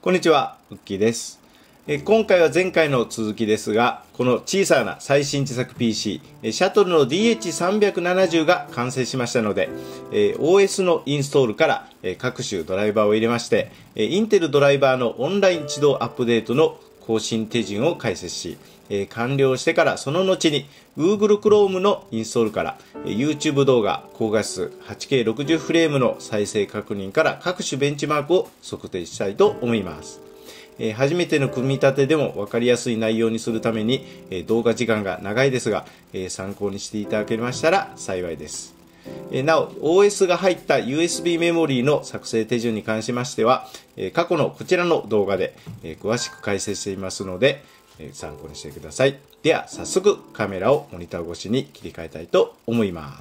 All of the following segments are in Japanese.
こんにちは、ウッキーです。今回は前回の続きですが、この小さな最新自作 PC、シャトルの DH370 が完成しましたので、OS のインストールから各種ドライバーを入れまして、インテルドライバーのオンライン自動アップデートの更新手順を解説し、完了してからその後に Google Chrome のインストールから YouTube 動画高画質 8K60 フレームの再生確認から各種ベンチマークを測定したいと思います。初めての組み立てでも分かりやすい内容にするために動画時間が長いですが参考にしていただけましたら幸いです。なお OS が入った USB メモリーの作成手順に関しましては過去のこちらの動画で詳しく解説していますので参考にしてください。では早速カメラをモニター越しに切り替えたいと思います。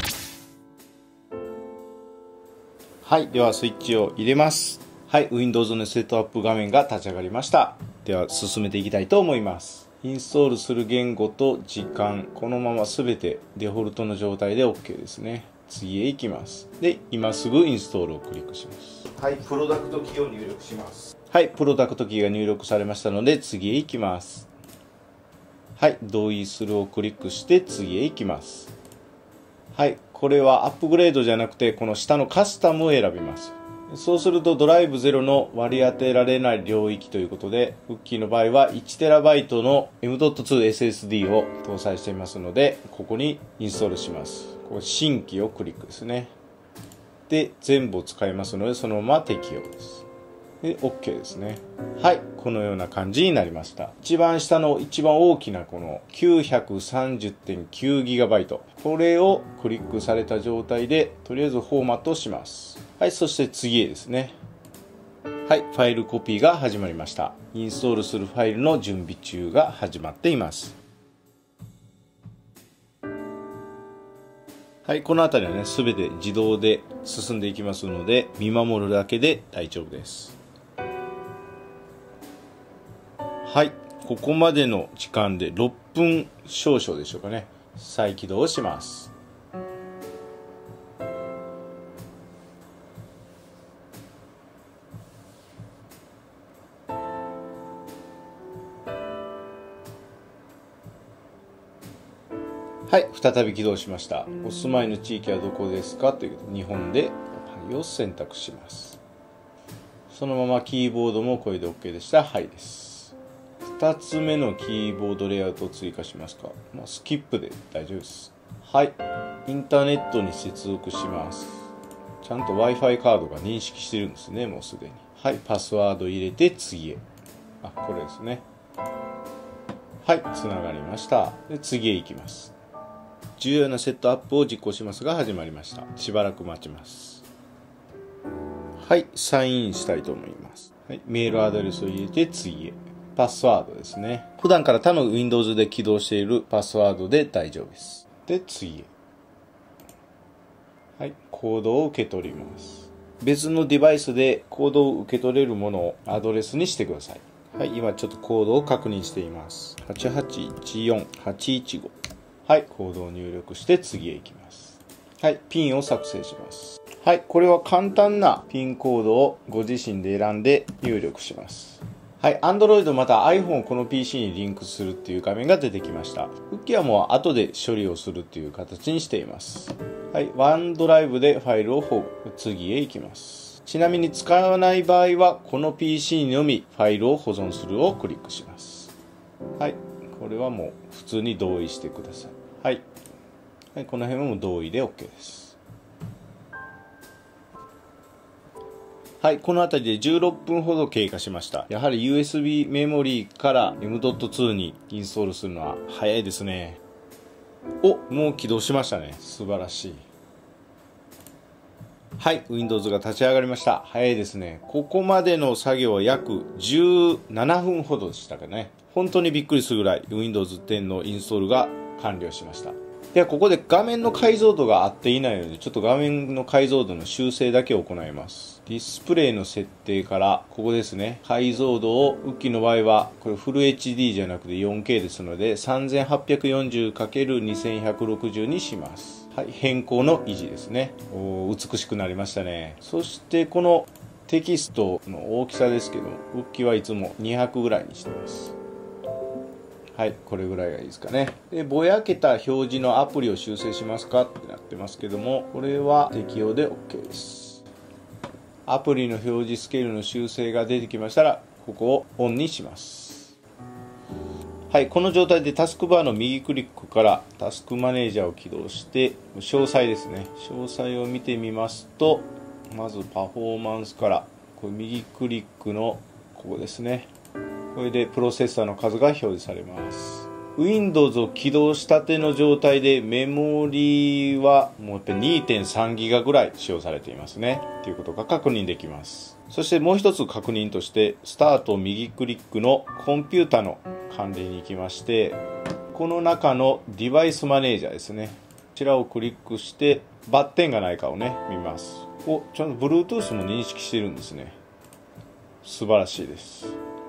はい、ではスイッチを入れます。はい、Windows のセットアップ画面が立ち上がりました。では進めていきたいと思います。インストールする言語と時間、このまま全てデフォルトの状態で OK ですね。次へ行きます。で、今すぐインストールをクリックします。はい、プロダクトキーを入力します。はい、プロダクトキーが入力されましたので次へ行きます。はい、同意するをクリックして次へ行きます。はい、これはアップグレードじゃなくてこの下のカスタムを選びます。そうするとドライブ0の割り当てられない領域ということで、ウッキーの場合は 1TB の M.2 SSD を搭載していますので、ここにインストールします。これ新規をクリックですね。で、全部を使いますので、そのまま適用です。で、OK ですね。はい、このような感じになりました。一番下の一番大きなこの 930.9GB、これをクリックされた状態で、とりあえずフォーマットをします。はい、そして次へですね。はい、ファイルコピーが始まりました。インストールするファイルの準備中が始まっています。はい、この辺りはね、すべて自動で進んでいきますので、見守るだけで大丈夫です。はい、ここまでの時間で6分少々でしょうかね。再起動します。はい、再び起動しました。お住まいの地域はどこですかということで、日本ではいを選択します。そのままキーボードもこれで OK でしたらはいです。2つ目のキーボードレイアウトを追加しますか。スキップで大丈夫です。はい、インターネットに接続します。ちゃんと Wi-Fi カードが認識してるんですね、もうすでに。はい、パスワード入れて次へ。これですね。はい、つながりました。で、次へ行きます。重要なセットアップを実行しますが始まりました。しばらく待ちます。はい、サインインしたいと思います。はい、メールアドレスを入れて次へ。パスワードですね。普段から他の Windows で起動しているパスワードで大丈夫です。で、次へ。はい、コードを受け取ります。別のデバイスでコードを受け取れるものをアドレスにしてください。はい、今ちょっとコードを確認しています。8814815。はい、コードを入力して次へ行きます。はい、ピンを作成します。はい、これは簡単なピンコードをご自身で選んで入力します。はい、Android また iPhone をこの PC にリンクするっていう画面が出てきました。ウッキーはもう後で処理をするっていう形にしています。はい、OneDrive でファイルを次へ行きます。ちなみに使わない場合はこの PC にのみファイルを保存するをクリックします。はい、これはもう普通に同意してください。はい、はい、この辺も同意で OK です。はい、この辺りで16分ほど経過しました。やはり USB メモリーから M.2 にインストールするのは早いですね。もう起動しましたね。素晴らしい。はい、Windows が立ち上がりました。早いですね。ここまでの作業は約17分ほどでしたかね。本当にびっくりするぐらい Windows 10のインストールが完了しました。ではここで画面の解像度が合っていないのでちょっと画面の解像度の修正だけを行います。ディスプレイの設定からここですね、解像度をウッキーの場合はこれフル HD じゃなくて 4K ですので 3840×2160 にします。はい、変更の維持ですね。美しくなりましたね。そしてこのテキストの大きさですけど、浮きはいつも200ぐらいにしてます。はい、これぐらいがいいですかね。で、ぼやけた表示のアプリを修正しますかってなってますけども、これは適用で OK です。アプリの表示スケールの修正が出てきましたら、ここをオンにします。はい、この状態でタスクバーの右クリックからタスクマネージャーを起動して、詳細ですね。詳細を見てみますと、まずパフォーマンスから、これ右クリックのここですね。これでプロセッサーの数が表示されます。Windows を起動したての状態でメモリはもうやっぱり 2.3 ギガぐらい使用されていますね。ということが確認できます。そしてもう一つ確認として、スタート右クリックのコンピュータの関連に行きまして、この中のデバイスマネージャーですね。こちらをクリックしてバッテンがないかをね、見ます。ちゃんと Bluetooth も認識しているんですね。素晴らしいです。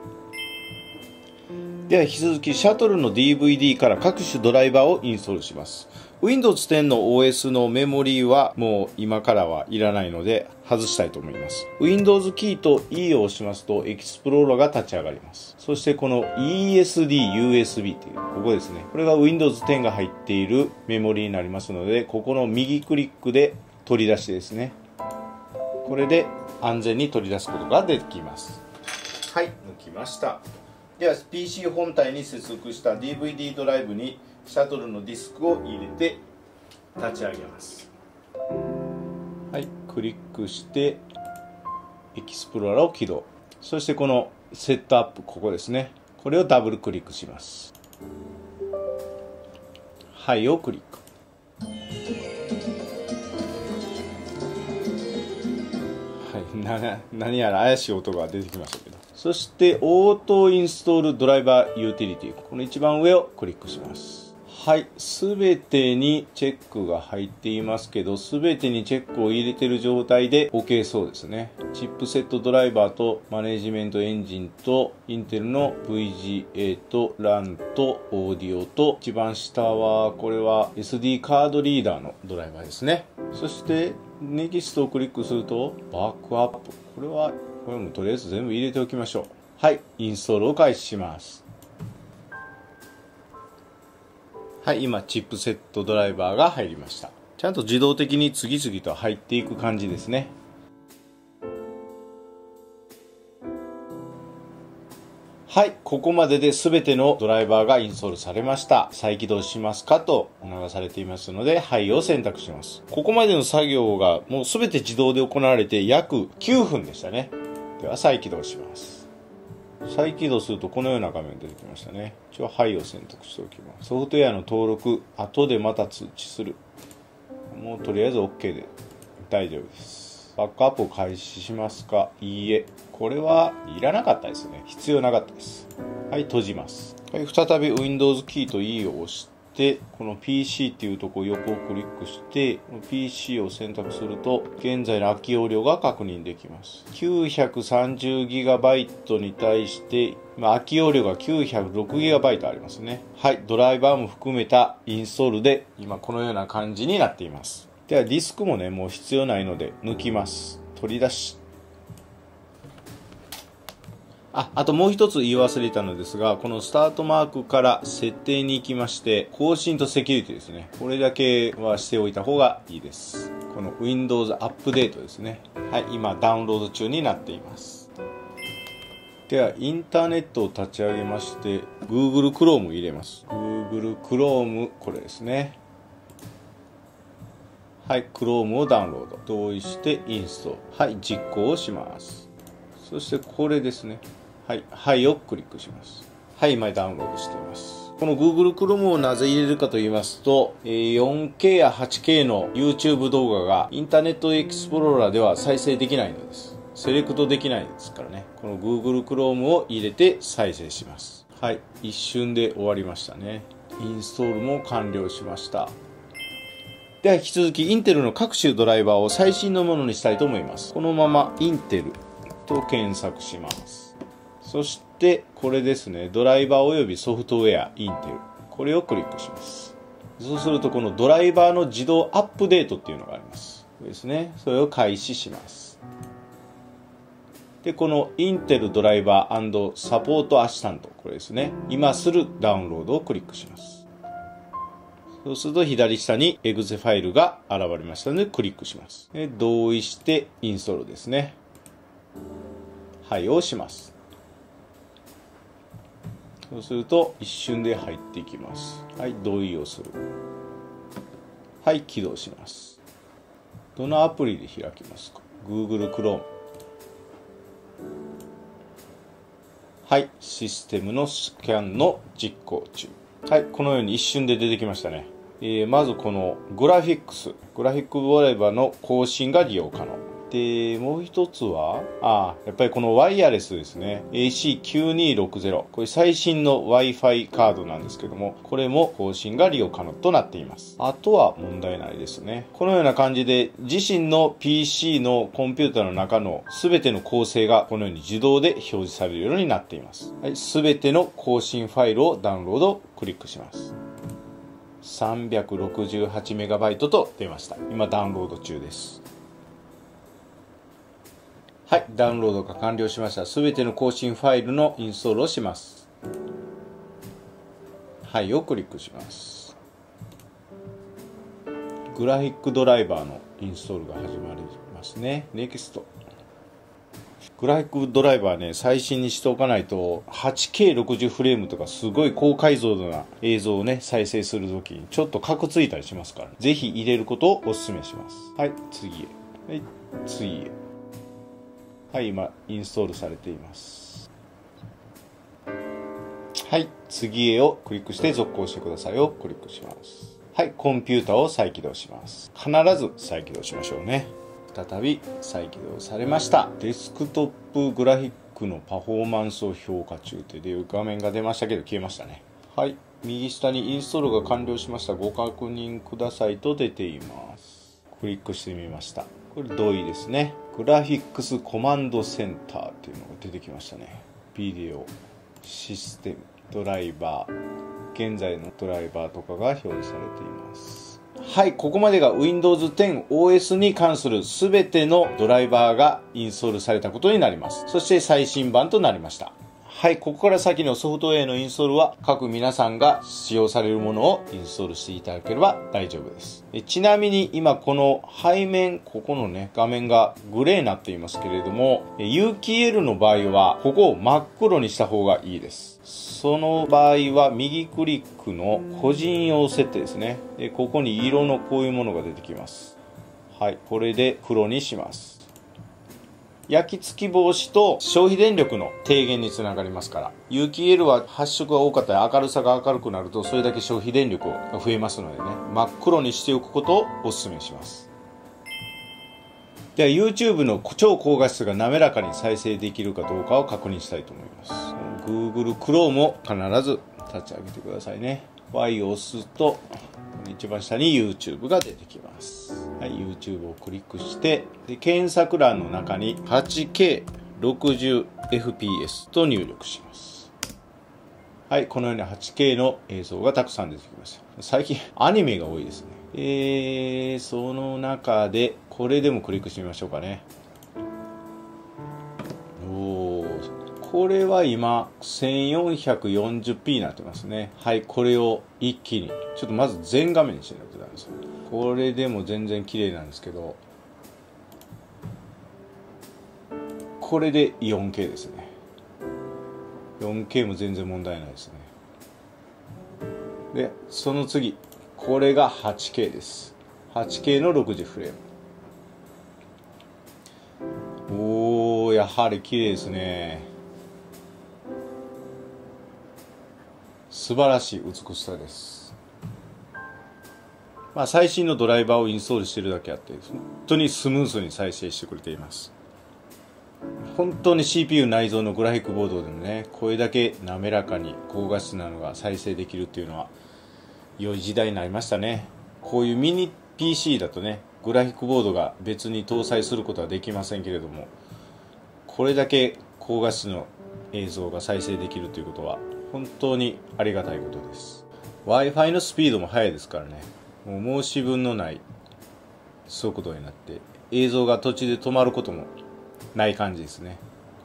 では引き続きシャトルの DVD から各種ドライバーをインストールします。Windows 10の OS のメモリーはもう今からはいらないので外したいと思います。Windows キーと E を押しますと Explorer が立ち上がります。そしてこの ESD USB というここですね。これが Windows 10が入っているメモリーになりますので、ここの右クリックで取り出しですね。これで安全に取り出すことができます。はい、抜きました。では PC 本体に接続した DVD ドライブにシャトルのディスクを入れて立ち上げます。はい、クリックしてエキスプローラーを起動。そしてこのセットアップ、ここですね。これをダブルクリックします。はいをクリック。はい、何やら怪しい音が出てきましたけど。そしてオートインストールドライバーユーティリティ、この一番上をクリックします。はい、すべてにチェックが入っていますけど、すべてにチェックを入れている状態で OK そうですね。チップセットドライバーとマネジメントエンジンとインテルの VGA と LAN とオーディオと、一番下はこれは SD カードリーダーのドライバーですね。そしてネキストをクリックするとバックアップ、これもとりあえず全部入れておきましょう。はい、インストールを開始します。はい、今チップセットドライバーが入りました。ちゃんと自動的に次々と入っていく感じですね。はい、ここまでで全てのドライバーがインストールされました。再起動しますかと促されていますので、はいを選択します。ここまでの作業がもう全て自動で行われて約9分でしたね。では再起動します。再起動するとこのような画面出てきましたね。一応はいを選択しておきます。ソフトウェアの登録、後でまた通知する。もうとりあえず OK で大丈夫です。バックアップを開始しますか？いいえ。これはいらなかったですね。必要なかったです。はい、閉じます。はい、再び Windows キーと E を押して、この PC っていうところ横をクリックして、PC を選択すると、現在の空き容量が確認できます。930GB に対して、空き容量が 906GB ありますね。はい、ドライバーも含めたインストールで、今このような感じになっています。ではディスクもね、もう必要ないので抜きます。取り出し。あともう一つ言い忘れたのですが、このスタートマークから設定に行きまして、更新とセキュリティですね。これだけはしておいた方がいいです。この Windows アップデートですね。はい、今ダウンロード中になっています。では、インターネットを立ち上げまして、Google Chrome 入れます。Google Chrome、これですね。はい、Chrome をダウンロード。同意してインストール。はい、実行をします。そしてこれですね。はい、はいをクリックします。はい、今ダウンロードしています。この Google Chrome をなぜ入れるかと言いますと、4K や 8K の YouTube 動画がインターネットエクスプローラーでは再生できないのです。セレクトできないですからね。この Google Chrome を入れて再生します。はい、一瞬で終わりましたね。インストールも完了しました。では引き続きインテルの各種ドライバーを最新のものにしたいと思います。このままインテルと検索します。そしてこれですね、ドライバーおよびソフトウェアインテル、これをクリックします。そうするとこのドライバーの自動アップデートっていうのがあります。これですね、それを開始します。 で、このインテルドライバー&サポートアシスタント、これですね。今するダウンロードをクリックします。そうすると左下に exe ファイルが現れましたのでクリックします。で、同意してインストールですね。はいをします。そうすると一瞬で入っていきます。はい、同意をする。はい、起動します。どのアプリで開きますか？ Google Chrome。はい、システムのスキャンの実行中。はい、このように一瞬で出てきましたね。まずこのグラフィックドライバーの更新が利用可能。で、もう一つは、やっぱりこのワイヤレスですね。AC9260。これ最新の Wi-Fi カードなんですけども、これも更新が利用可能となっています。あとは問題ないですね。このような感じで、自身の PC のコンピューターの中の全ての構成がこのように自動で表示されるようになっています。はい、全ての更新ファイルをダウンロード、クリックします。368MB と出ました。今ダウンロード中です。はい、ダウンロードが完了しました。すべての更新ファイルのインストールをします。はいをクリックします。グラフィックドライバーのインストールが始まりますね。NEXT。グラフィックドライバーね、最新にしておかないと 8K60 フレームとかすごい高解像度な映像をね、再生するときにちょっとカクついたりしますから、ね、ぜひ入れることをお勧めします。はい、次へ。はい、次へ。はい、今、インストールされています。はい、次へをクリックして続行してくださいをクリックします。はい、コンピューターを再起動します。必ず再起動しましょうね。再び再起動されました。デスクトップグラフィックのパフォーマンスを評価中という画面が出ましたけど消えましたね。はい、右下にインストールが完了しました。ご確認くださいと出ています。クリックしてみました。これ同意ですね。グラフィックスコマンドセンターっていうのが出てきましたね。ビデオ、システム、ドライバー、現在のドライバーとかが表示されています。はい、ここまでが Windows 10 OS に関する全てのドライバーがインストールされたことになります。そして最新版となりました。はい、ここから先のソフトウェアのインストールは各皆さんが使用されるものをインストールしていただければ大丈夫です。ちなみに今この背面、ここのね、画面がグレーになっていますけれども、有機 EL の場合はここを真っ黒にした方がいいです。その場合は右クリックの個人用設定ですね。ここに色のこういうものが出てきます。はい、これで黒にします。焼き付き防止と消費電力の低減につながりますから。有機 EL は発色が多かったり明るさが明るくなるとそれだけ消費電力が増えますのでね、真っ黒にしておくことをお勧めします。では YouTube の超高画質が滑らかに再生できるかどうかを確認したいと思います。Google Chrome も必ず立ち上げてくださいね。Y を押すと一番下に YouTube が出てきます。はい、YouTube をクリックしてで検索欄の中に 8K60fps と入力します。はい、このように 8K の映像がたくさん出てきました。最近アニメが多いですね。その中でこれでもクリックしてみましょうかね。これは今 1440p になってますね。はい、これを一気にちょっとまず全画面にしてみてください。これでも全然綺麗なんですけど、これで 4K ですね。 4K も全然問題ないですね。でその次これが 8K です。 8K の60フレーム。やはり綺麗ですね。素晴らしい美しさです。最新のドライバーをインストールしているだけあって本当にスムーズに再生してくれています。本当に CPU 内蔵のグラフィックボードでもね、これだけ滑らかに高画質なのが再生できるっていうのは良い時代になりましたね。こういうミニ PC だとね、グラフィックボードが別に搭載することはできませんけれども、これだけ高画質の映像が再生できるということは本当にありがたいことです。 Wi-Fi のスピードも速いですからね、もう申し分のない速度になって映像が途中で止まることもない感じですね。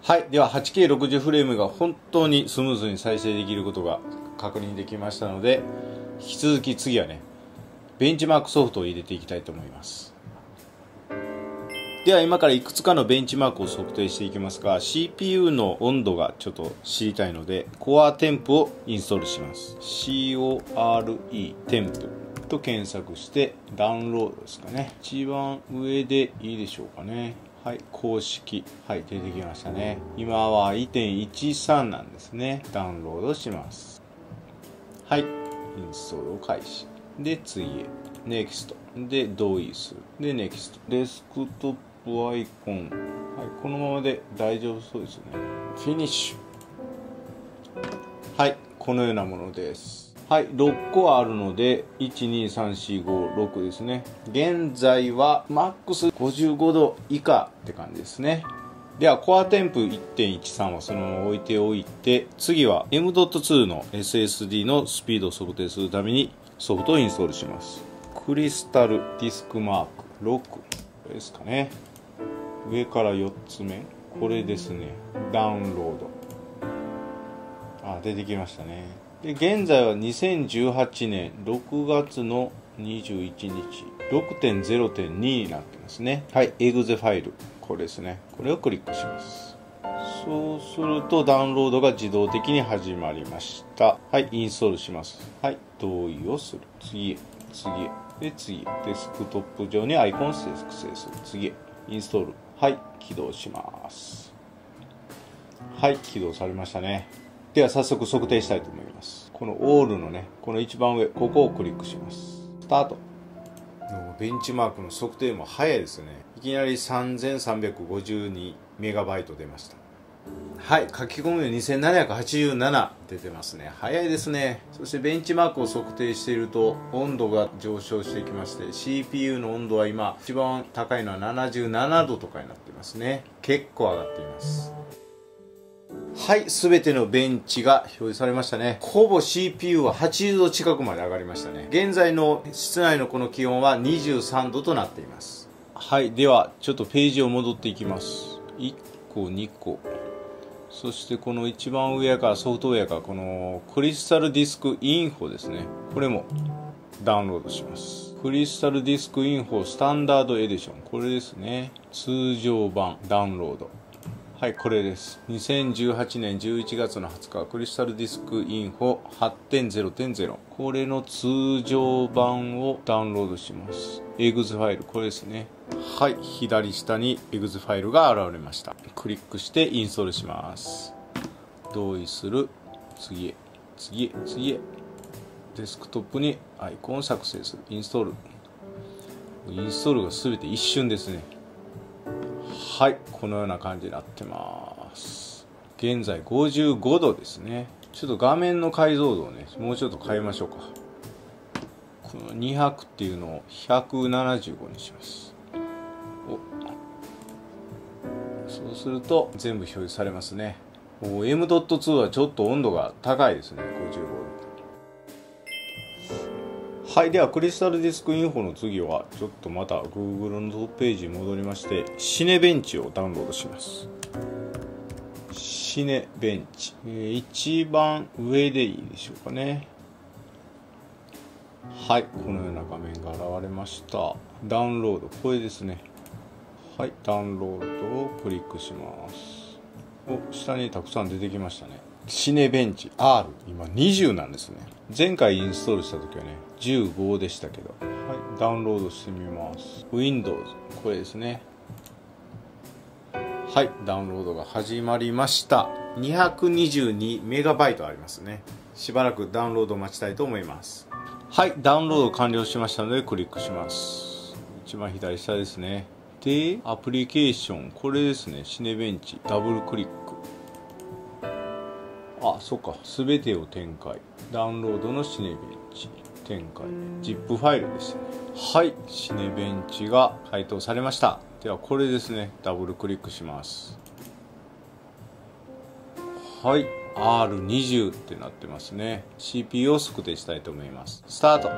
はい。では 8K60 フレームが本当にスムーズに再生できることが確認できましたので、引き続き次はね、ベンチマークソフトを入れていきたいと思います。では今からいくつかのベンチマークを測定していきますが、 CPU の温度がちょっと知りたいので Core Temp をインストールします。 CORE Temp と検索してダウンロードですかね。一番上でいいでしょうかね。はい、公式。はい、出てきましたね。今は 1.13 なんですね。ダウンロードします。はい、インストールを開始。で、次へ。NEXT。で、同意する。で、NEXT。デスクトップアイコン。はい、このままで大丈夫そうですね。フィニッシュ。はい、このようなものです。はい、6個あるので、1,2,3,4,5,6ですね。現在はマックス55度以下って感じですね。では、コアテンプ 1.13 はそのまま置いておいて、次は M.2 の SSD のスピードを測定するためにソフトをインストールします。クリスタルディスクマーク6。これですかね。上から4つ目。これですね。ダウンロード。出てきましたね。で、現在は2018年6月の21日 6.0.2 になってますね。はい、エグゼファイル。これですね。これをクリックします。そうするとダウンロードが自動的に始まりました。はい、インストールします。はい、同意をする。次へ、次へ。で、次へ。デスクトップ上にアイコン作成する。次へ。インストール。はい、起動します。はい、起動されましたね。では早速測定したいと思います。このオールのね、この一番上、ここをクリックします。スタート。ベンチマークの測定も早いですね。いきなり 3352 メガバイト出ました。はい、書き込みは2787出てますね。早いですね。そしてベンチマークを測定していると温度が上昇してきまして、 CPU の温度は今一番高いのは77度とかになっていますね。結構上がっています。はい、すべてのベンチが表示されましたね。ほぼ CPU は80度近くまで上がりましたね。現在の室内のこの気温は23度となっています。はい、ではちょっとページを戻っていきます。1個2個、そしてこの一番上からソフトウェアからこのクリスタルディスクインフォですね。これもダウンロードします。クリスタルディスクインフォスタンダードエディション、これですね。通常版ダウンロード。はい、これです。2018年11月の20日、クリスタルディスクインフォ 8.0.0。これの通常版をダウンロードします。エグズファイル、これですね。はい、左下にエグズファイルが現れました。クリックしてインストールします。同意する。次へ、次へ、次へ。デスクトップにアイコンを作成する。インストール。インストールが全て一瞬ですね。はい、このような感じになってます。現在55度ですね。ちょっと画面の解像度をね、もうちょっと変えましょうか。この200っていうのを175にします。そうすると全部表示されますね。M.2 はちょっと温度が高いですね。55度。はい、ではクリスタルディスクインフォの次はちょっとまた Google のトップページに戻りまして、シネベンチをダウンロードします。シネベンチ、一番上でいいでしょうかね。はい、このような画面が現れました。ダウンロード、これですね。はい、ダウンロードをクリックします。下にたくさん出てきましたね。シネベンチ R、 今20なんですね。前回インストールした時はね15でしたけど、はい、ダウンロードしてみます。 Windows、 これですね。はい、ダウンロードが始まりました。222メガバイトありますね。しばらくダウンロードを待ちたいと思います。はい、ダウンロード完了しましたのでクリックします。一番左下ですね。で、アプリケーション、これですね。シネベンチ、ダブルクリック。そっか、すべてを展開。ダウンロードのシネベンチ展開、 ZIP ファイルですね。はい、シネベンチが解凍されました。ではこれですね、ダブルクリックします。はい、 R20 ってなってますね。 CPU を測定したいと思います。スタート。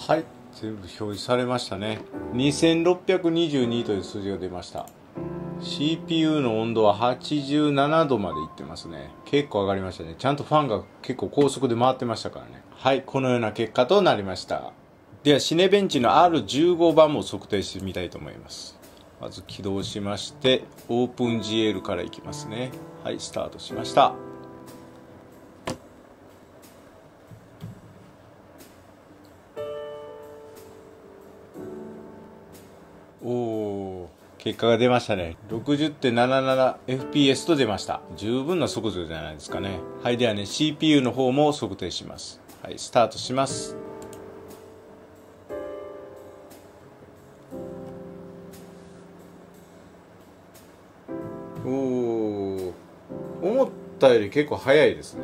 はい、全部表示されましたね。2622という数字が出ました。CPU の温度は87度までいってますね。結構上がりましたね。ちゃんとファンが結構高速で回ってましたからね。はい、このような結果となりました。ではシネベンチの R15 番も測定してみたいと思います。まず起動しまして OpenGL からいきますね。はい、スタートしました。結果が出ましたね。60.77fps と出ました。十分な速度じゃないですかね。はい、ではね CPU の方も測定します。はい、スタートします。思ったより結構早いですね。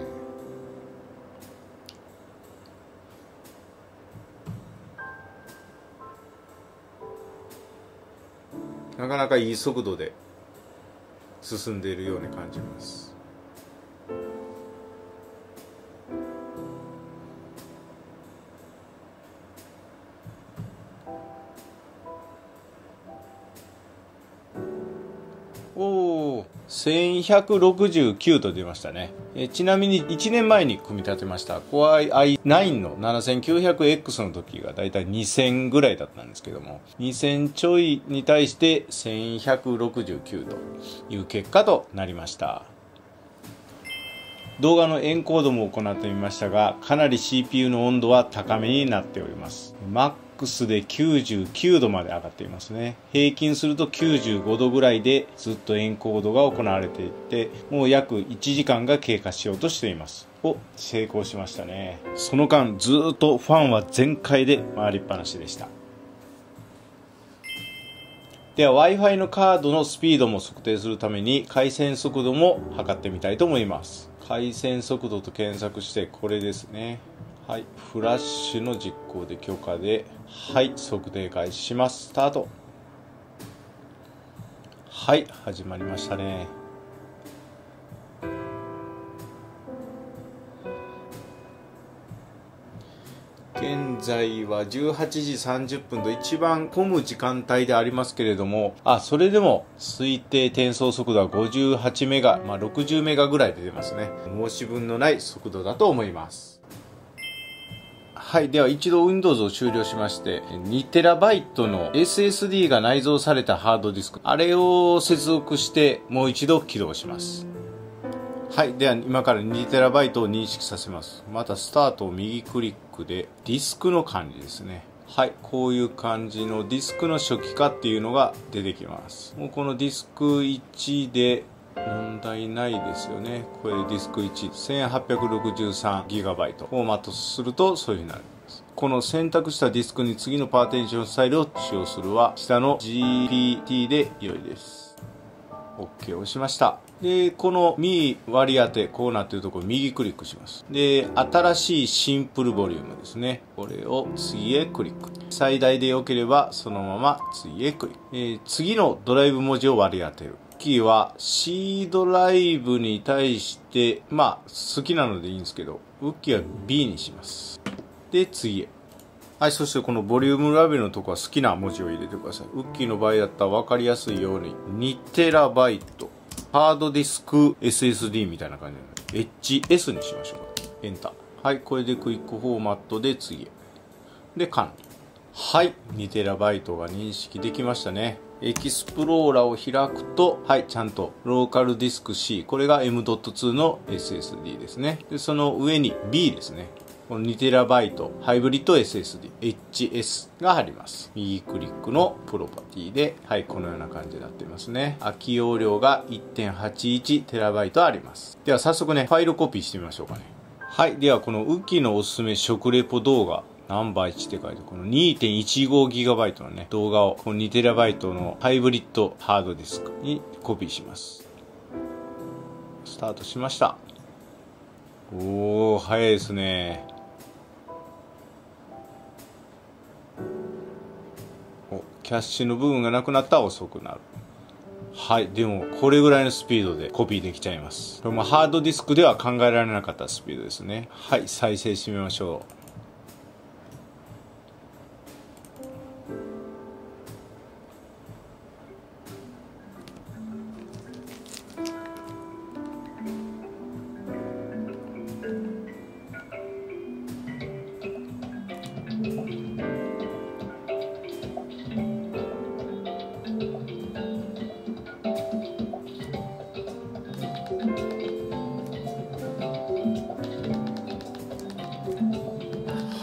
なかなかいい速度で進んでいるように感じます。1169と出ましたね。ちなみに1年前に組み立てました Core i9 の 7900X の時がだいたい2000ぐらいだったんですけども、2000ちょいに対して1169という結果となりました。動画のエンコードも行ってみましたが、かなり CPU の温度は高めになっております。マックスで99度まで上がっていますね。平均すると95度ぐらいでずっとエンコードが行われていて、もう約1時間が経過しようとしています。成功しましたね。その間ずっとファンは全開で回りっぱなしでした。では Wi-Fi のカードのスピードも測定するために回線速度も測ってみたいと思います。回線速度と検索してこれですね。はい、フラッシュの実行で許可で、はい、測定開始します。スタート。はい、始まりましたね。現在は18時30分と一番混む時間帯でありますけれども、それでも推定転送速度は58メガ、60メガぐらいで出ますね。申し分のない速度だと思います。はい、では一度 Windows を終了しまして、2TB の SSD が内蔵されたハードディスク、あれを接続してもう一度起動します。はい、では今から 2TB を認識させます。またスタートを右クリックでディスクの管理ですね。はい、こういう感じのディスクの初期化っていうのが出てきます。もうこのディスク1で問題ないですよね。これディスク1 1863GB フォーマットするとそういう風になります。この選択したディスクに次のパーティションスタイルを使用するは下の GPT で良いです。 OK を押しました。でこの右割り当てこうなっているところ右クリックします。で新しいシンプルボリュームですね、これを次へクリック。最大で良ければそのまま次へクリック。次のドライブ文字を割り当てる。キーは C ドライブに対して好きなのでいいんですけど、ウッキーは B にします。で次へ。はい、そしてこのボリュームラベルのところは好きな文字を入れてください。ウッキーの場合だったら分かりやすいように 2TBハードディスク SSD みたいな感じで HS にしましょう。エンター。はい、これでクイックフォーマットで次へ。で管理。はい、2TB が認識できましたね。エキスプローラーを開くと、はい、ちゃんとローカルディスク C、これが M.2 の SSD ですね。でその上に B ですね。この 2TB ハイブリッド SSD、HS があります。右クリックのプロパティで、はい、このような感じになっていますね。空き容量が 1.81TB あります。では早速ね、ファイルコピーしてみましょうかね。はい、ではこのウッキーのおすすめ食レポ動画、ナンバー1って書いてこの 2.15GB のね動画をこの 2TB のハイブリッドハードディスクにコピーします。スタートしました。早いですね。キャッシュの部分がなくなったら遅くなる。はい、でもこれぐらいのスピードでコピーできちゃいます。これもハードディスクでは考えられなかったスピードですね。はい、再生してみましょう。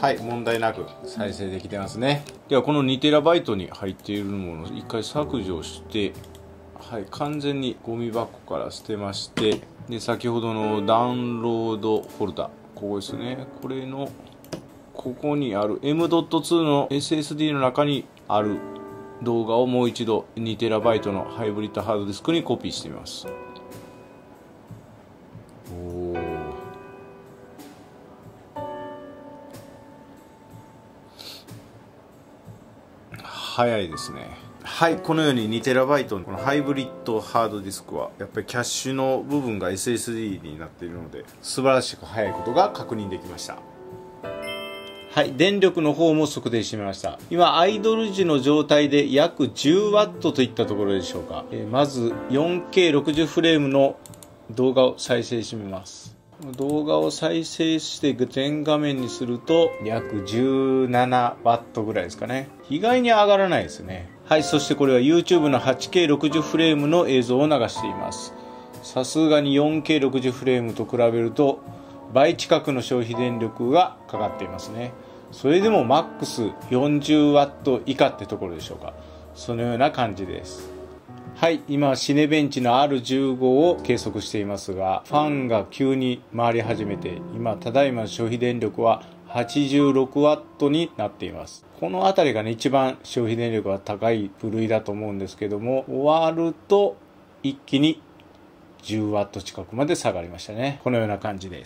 はい、問題なく再生できてますね。ではこの 2TB に入っているものを一回削除して、はい、完全にゴミ箱から捨てまして、で先ほどのダウンロードフォルダ、ここですね、これのここにある M.2 の SSD の中にある動画をもう一度 2TB のハイブリッドハードディスクにコピーしてみます。おー、早いですね。はい、このように 2TB のこのハイブリッドハードディスクはやっぱりキャッシュの部分が SSD になっているので素晴らしく速いことが確認できました。はい、電力の方も測定してみました。今アイドル時の状態で約 10W といったところでしょうか。まず 4K60 フレームの動画を再生してみます。動画を再生して全画面にすると約 17W ぐらいですかね。意外に上がらないですね。はい、そしてこれは YouTube の 8K60 フレームの映像を流しています。さすがに 4K60 フレームと比べると倍近くの消費電力がかかっていますね。それでもマックス 40W 以下ってところでしょうか。そのような感じです。はい、今シネベンチの R15 を計測していますが、ファンが急に回り始めて、今ただいま消費電力は 86W になっています。この辺りがね、一番消費電力が高い部類だと思うんですけども、終わると一気に 10W 近くまで下がりましたね。このような感じです。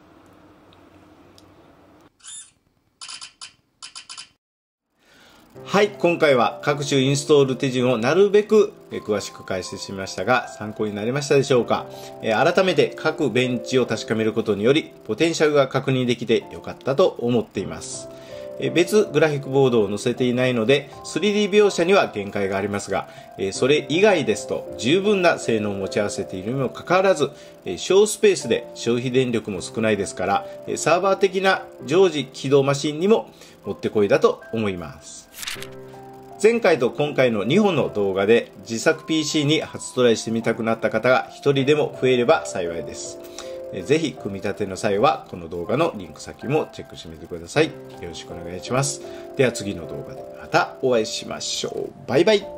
はい、今回は各種インストール手順をなるべく詳しく解説しましたが、参考になりましたでしょうか。改めて各ベンチを確かめることにより、ポテンシャルが確認できてよかったと思っています。別グラフィックボードを載せていないので 3D 描写には限界がありますが、それ以外ですと十分な性能を持ち合わせているにもかかわらず、小スペースで消費電力も少ないですから、サーバー的な常時起動マシンにももってこいだと思います。前回と今回の2本の動画で自作 PC に初トライしてみたくなった方が1人でも増えれば幸いです。ぜひ組み立ての際はこの動画のリンク先もチェックしてみてください。よろしくお願いします。では次の動画でまたお会いしましょう。バイバイ。